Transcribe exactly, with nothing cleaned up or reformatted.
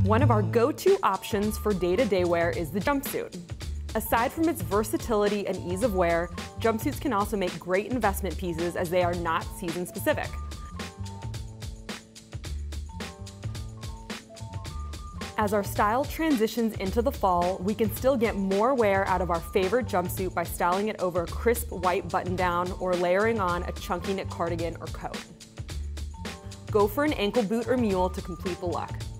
One of our go-to options for day-to-day wear is the jumpsuit. Aside from its versatility and ease of wear, jumpsuits can also make great investment pieces as they are not season-specific. As our style transitions into the fall, we can still get more wear out of our favorite jumpsuit by styling it over a crisp white button-down or layering on a chunky knit cardigan or coat. Go for an ankle boot or mule to complete the look.